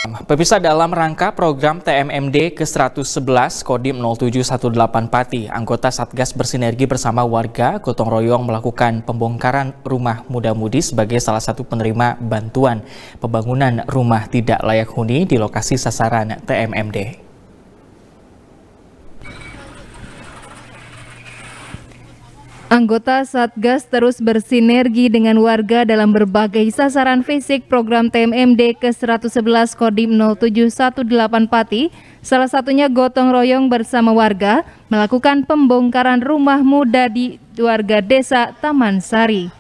Pemirsa, dalam rangka program TMMD ke-111 Kodim 0718 Pati, anggota Satgas bersinergi bersama warga gotong royong melakukan pembongkaran rumah muda-mudi sebagai salah satu penerima bantuan pembangunan rumah tidak layak huni di lokasi sasaran TMMD. Anggota Satgas terus bersinergi dengan warga dalam berbagai sasaran fisik program TMMD ke-111 Kodim 0718 Pati, salah satunya gotong royong bersama warga melakukan pembongkaran rumah muda di warga desa Taman Sari.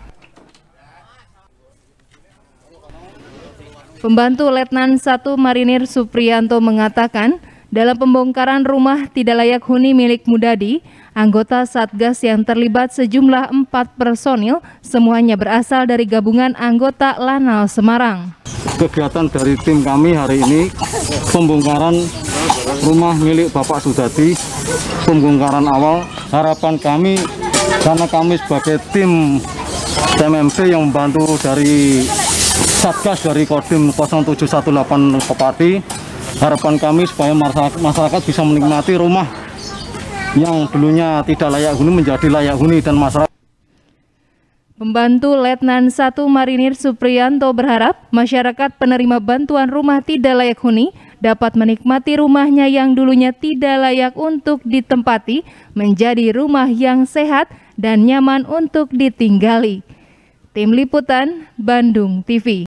Pembantu Letnan 1 Marinir Supriyanto mengatakan, dalam pembongkaran rumah tidak layak huni milik Mudadi, anggota Satgas yang terlibat sejumlah 4 personil, semuanya berasal dari gabungan anggota Lanal Semarang. Kegiatan dari tim kami hari ini, pembongkaran rumah milik Bapak Sudadi, pembongkaran awal. Harapan kami, karena kami sebagai tim TMMD yang membantu dari Satgas dari Kodim 0718 Pati, harapan kami supaya masyarakat bisa menikmati rumah yang dulunya tidak layak huni menjadi layak huni dan masyarakat. Pembantu Letnan 1 Marinir Supriyanto berharap masyarakat penerima bantuan rumah tidak layak huni dapat menikmati rumahnya yang dulunya tidak layak untuk ditempati menjadi rumah yang sehat dan nyaman untuk ditinggali. Tim Liputan, Bandung TV.